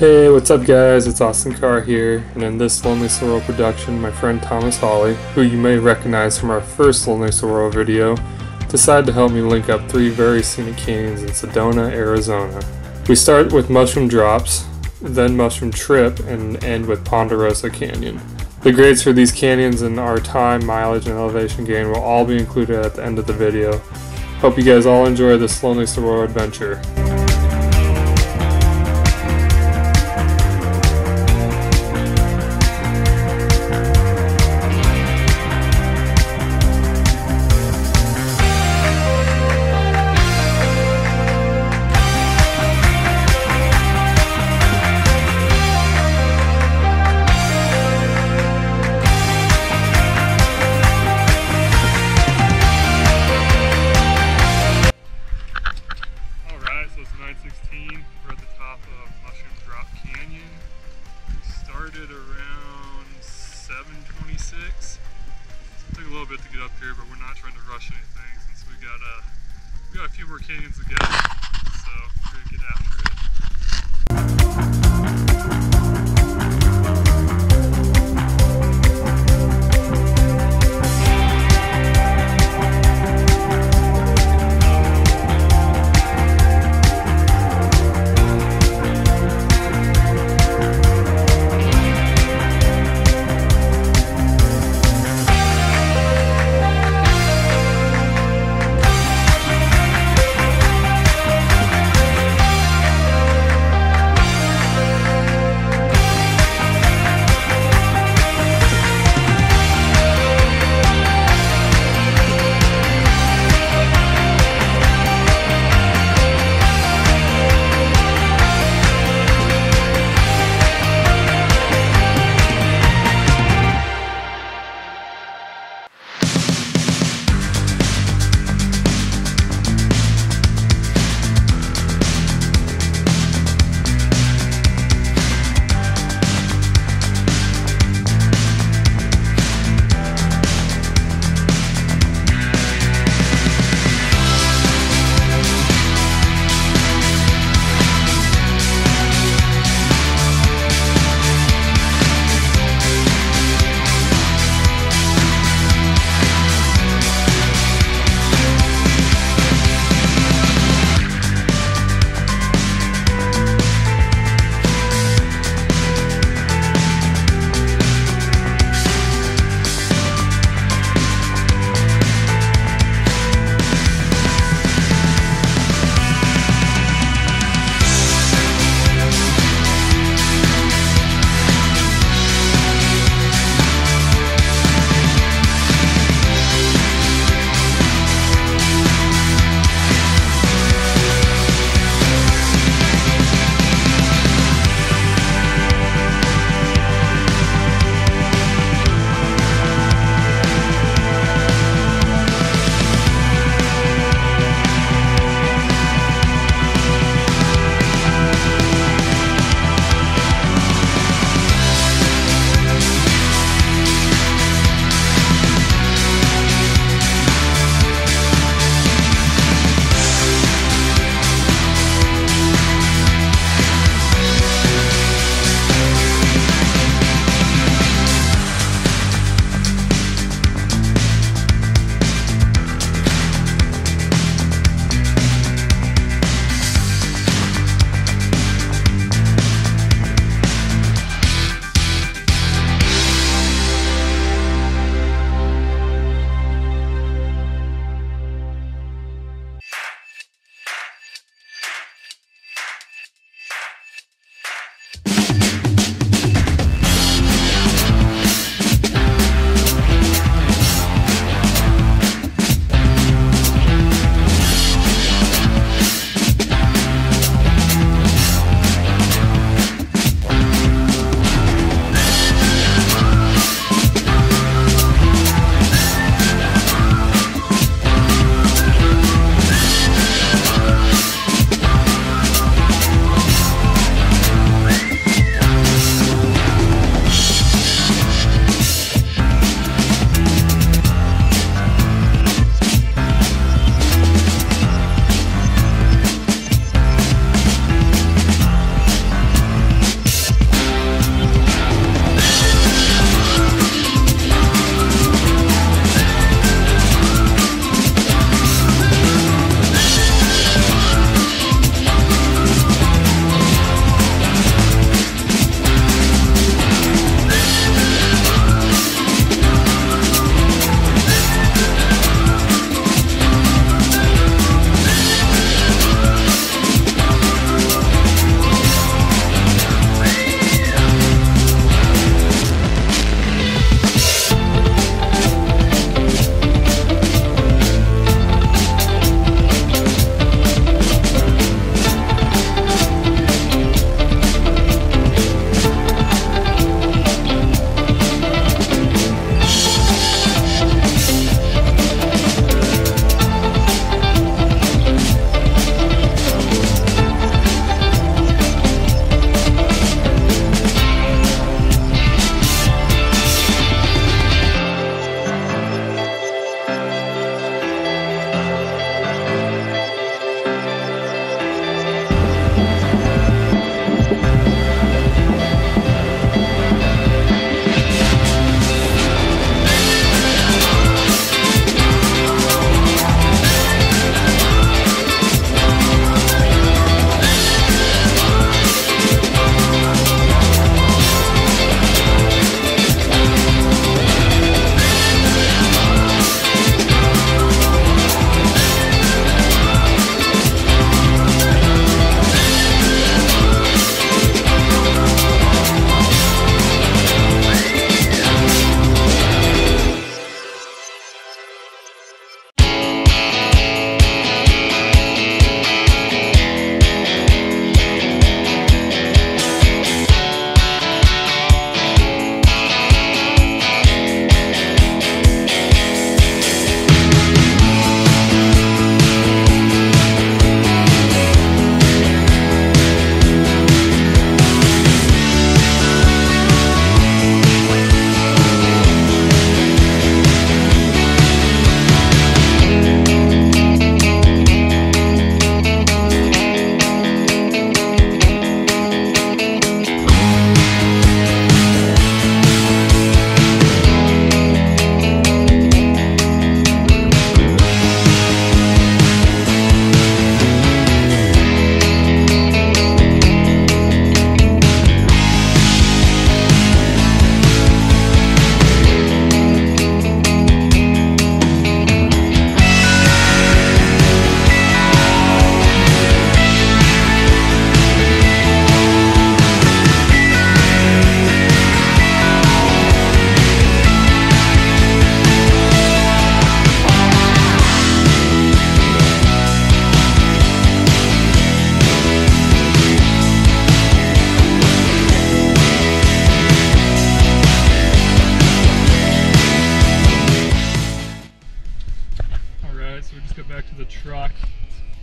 Hey, what's up guys? It's Austin Carr here, and in this Lonely Saguaro production, my friend Thomas Hawley, who you may recognize from our first Lonely Saguaro video, decided to help me link up 3 very scenic canyons in Sedona, Arizona. We start with Mushroom Drops, then Mushroom Trip, and end with Ponderosa Canyon. The grades for these canyons and our time, mileage, and elevation gain will all be included at the end of the video. Hope you guys all enjoy this Lonely Saguaro adventure. We're at the top of Mushroom Drop Canyon. We started around 7:26. It took a little bit to get up here, but we're not trying to rush anything since we got a few more canyons to go. So we're gonna get after it.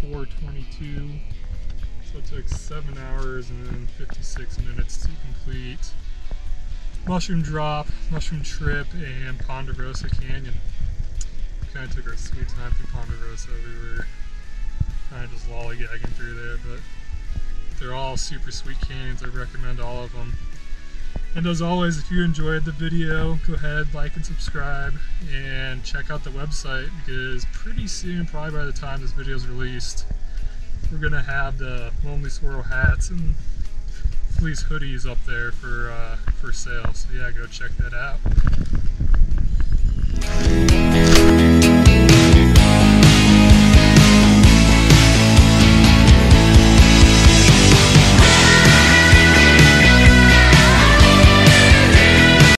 4:22. So it took 7 hours and 56 minutes to complete mushroom drop, mushroom trip, and Ponderosa Canyon. Kind of took our sweet time through Ponderosa. We were kind of just lollygagging through there, but they're all super sweet canyons. I recommend all of them. And as always, if you enjoyed the video, go ahead, like and subscribe, and check out the website, because pretty soon, probably by the time this video is released, we're gonna have the Lonely Saguaro hats and fleece hoodies up there for sale. So yeah, go check that out.